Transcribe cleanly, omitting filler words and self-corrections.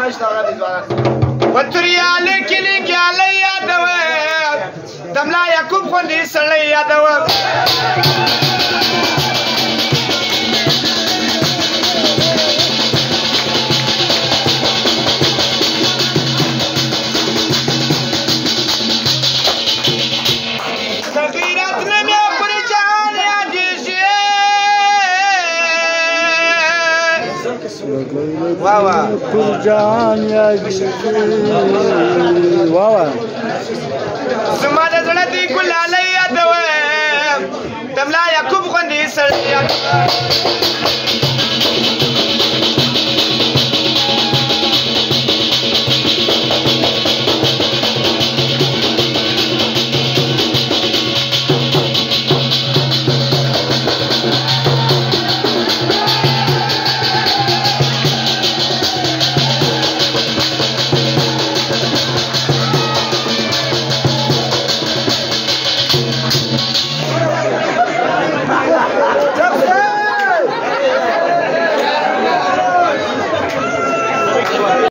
پتریال کلی کې علی یادوه دملا یعقوب خوندې سړی یادوه پر جان واوا زما د زړه دی ګلاله یادوه دملا یعقوب خوندې سړی یادوه